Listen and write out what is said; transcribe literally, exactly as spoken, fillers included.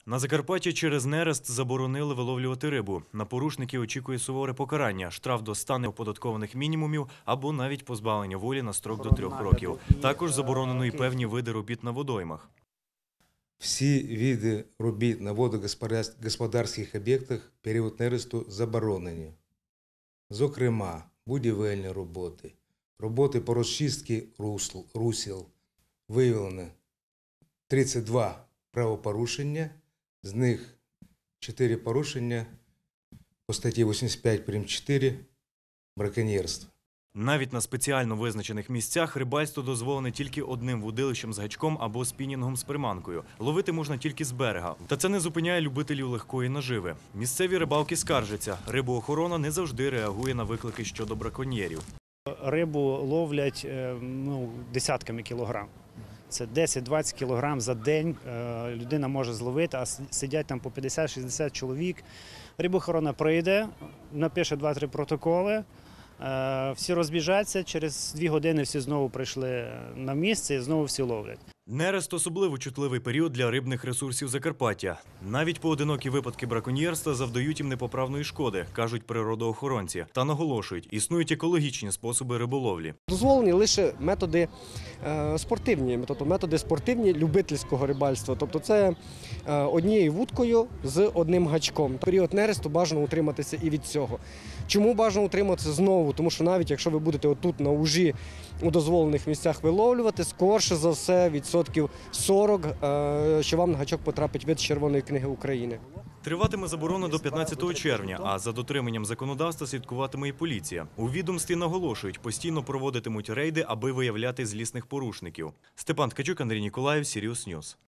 На Закарпатті через нерест заборонили виловлювати рибу. На порушників очікує суворе покарання – штраф до ста неоподаткованих мінімумів або навіть позбавлення волі на строк до трьох років. Також заборонено і певні види робіт на водоймах. Всі види робіт на водогосподарських об'єктах в період нересту заборонені. Зокрема, будівельні роботи, роботи по розчистці русел. Виявлено тридцять два правопорушення, з них чотири порушення по статті вісімдесят п'ять прим. чотири браконьєрство. Навіть на спеціально визначених місцях рибальство дозволене тільки одним вудилищем з гачком або спінінгом з приманкою. Ловити можна тільки з берега. Та це не зупиняє любителів легкої наживи. Місцеві рибалки скаржаться. Рибоохорона не завжди реагує на виклики щодо браконьєрів. Рибу ловлять ну, десятками кілограм. Це десять-двадцять кілограм за день людина може зловити, а сидять там по п'ятдесят-шістдесят чоловік. Рибоохорона прийде, напише два-три протоколи, всі розбіжаться, через дві години всі знову прийшли на місце і знову всі ловлять. Нерест – особливо чутливий період для рибних ресурсів Закарпаття. Навіть поодинокі випадки браконьєрства завдають їм непоправної шкоди, кажуть природоохоронці. Та наголошують, існують екологічні способи риболовлі. Дозволені лише методи е, спортивні, тобто методи спортивні любительського рибальства. Тобто це е, однією вудкою з одним гачком. В період нересту бажано утриматися і від цього. Чому бажано утриматися знову? Тому що навіть якщо ви будете отут на ужі у дозволених місцях виловлювати, скорше за все відсотків сорок, е, що вам на гачок потрапить вид з Червоної книги України. Триватиме заборона до п'ятнадцятого червня, а за дотриманням законодавства слідкуватиме і поліція. У відомстві наголошують, постійно проводитимуть рейди, аби виявляти злісних порушників. Степан Ткачук, Андрій Ніколаєв, Сіріус Ньюс.